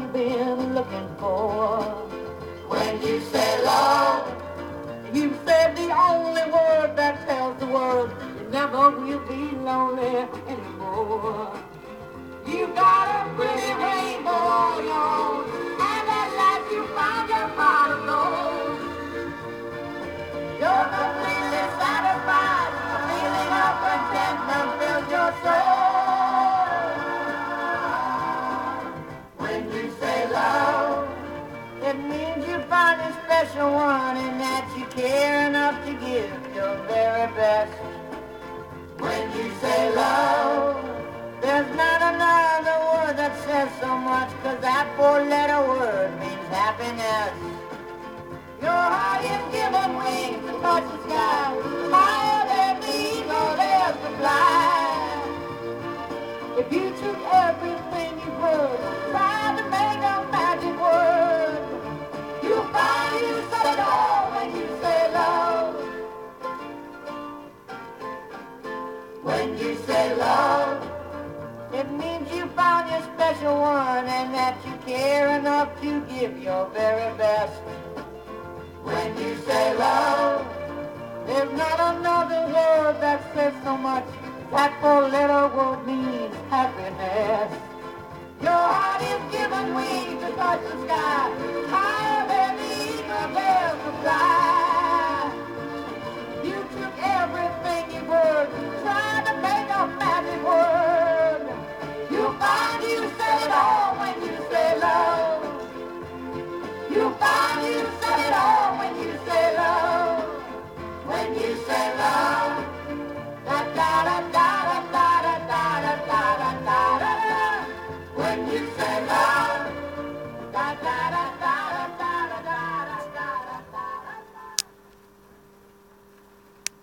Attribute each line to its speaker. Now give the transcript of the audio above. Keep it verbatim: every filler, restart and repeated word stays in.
Speaker 1: you've been looking for. When you say love, you said the only word that tells the world you never will be lonely anymore. You got a pretty rainbow all your own, and at last you found your pot of gold. You're completely satisfied, a feeling of contentment fills your soul. When you say love, it means you find a special one and that you care enough to give your very best. When you say love, there's not another word that says so much, 'cause that four-letter word means happiness. Your heart is given wings to touch the sky, higher than the eagle dares to fly. If you took everything you've heard, tried to make a magic word, you'll find you said it all when you say love. When you say love, it means you found your special one and that you care enough to give your very best. When you say love, there's not another word that says so much. That four-letter word means happiness. Your heart is given wings to touch the sky, higher than the eagle dares to fly. You took everything you've heard, trying to make a magic word. You'll find you said it all when you say love. You'll find you said it all when you say love. When you say love, da da da da da da da da da da da da. When you say love, da da da da.